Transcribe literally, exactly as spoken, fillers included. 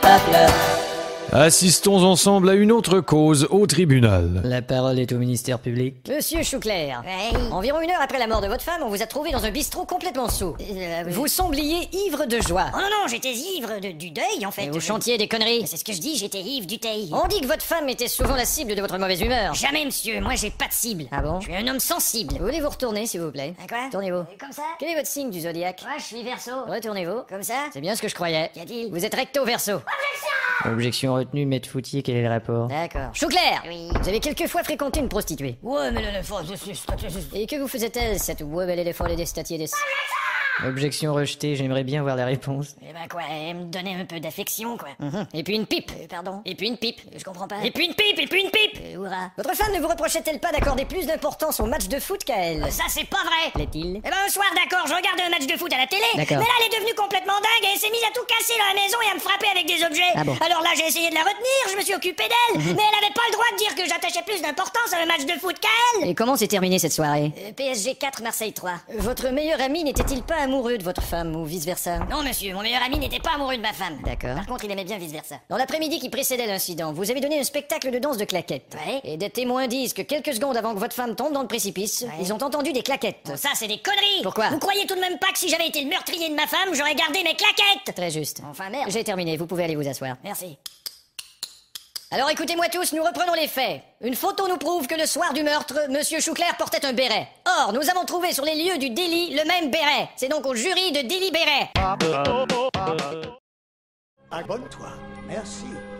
pas peur. Assistons ensemble à une autre cause au tribunal. La parole est au ministère public. Monsieur Chouclair, Ouais. environ une heure après la mort de votre femme, on vous a trouvé dans un bistrot complètement saoul. Euh, oui. Vous sembliez ivre de joie. Oh non, non, j'étais ivre de- du deuil, en fait. Et vous Je- chantiez des conneries. C'est ce que je dis, j'étais ivre du deuil. On dit que votre femme était souvent la cible de votre mauvaise humeur. Jamais, monsieur, moi j'ai pas de cible. Ah bon? Je suis un homme sensible. Voulez vous retourner, s'il vous plaît? À quoi? Tournez-vous. Comme ça? Quel est votre signe du zodiaque? Moi, je suis verso. Retournez-vous. Comme ça? C'est bien ce que je croyais. Qu'y a-t-il? Vous êtes recto verso. Objection retenue, maître Foutier, quel est le rapport? D'accord. Chouclair, Oui. vous avez quelquefois fréquenté une prostituée. Ouais, mais le faux, je suis... je suis- Et que vous faisait-elle, cette webelle des folles des statiers des... Objection rejetée, j'aimerais bien voir la réponse. Eh ben quoi, elle me donnait un peu d'affection, quoi. Mhm. Et puis une pipe. Euh, pardon? Et puis une pipe. Je comprends pas. Et puis une pipe, et puis une pipe. Euh, hurrah. Votre femme ne vous reprochait-elle pas d'accorder plus d'importance au match de foot qu'à elle? Ça, c'est pas vrai. L'est-il? Eh ben, un soir, d'accord, je regardais un match de foot à la télé. Mais D'accord. là, elle est devenue complètement dingue et elle s'est mise à tout casser dans la maison et à me frapper avec des objets. Ah bon? Alors là, j'ai essayé de la retenir, je me suis occupé d'elle. Mais elle avait pas le droit de dire que j'attachais plus d'importance à un match de foot qu'à elle. Et comment s'est terminée cette soirée? Euh, P S G quatre, Marseille trois. Votre meilleur ami n'était-il pas amoureux de votre femme ou vice-versa? Non, monsieur, mon meilleur ami n'était pas amoureux de ma femme. D'accord. Par contre, il aimait bien vice-versa. Dans l'après-midi qui précédait l'incident, vous avez donné un spectacle de danse de claquettes. Ouais. Et des témoins disent que quelques secondes avant que votre femme tombe dans le précipice, Ouais. ils ont entendu des claquettes. Bon, ça, c'est des conneries. Pourquoi? Vous croyez tout de même pas que si j'avais été le meurtrier de ma femme, j'aurais gardé mes claquettes? Très juste. Enfin, merde. J'ai terminé, vous pouvez aller vous asseoir. Merci. Alors écoutez-moi tous, nous reprenons les faits. Une photo nous prouve que le soir du meurtre, Monsieur Chouclair portait un béret. Or, nous avons trouvé sur les lieux du délit le même béret. C'est donc au jury de délibérer. Abonne-toi. Merci.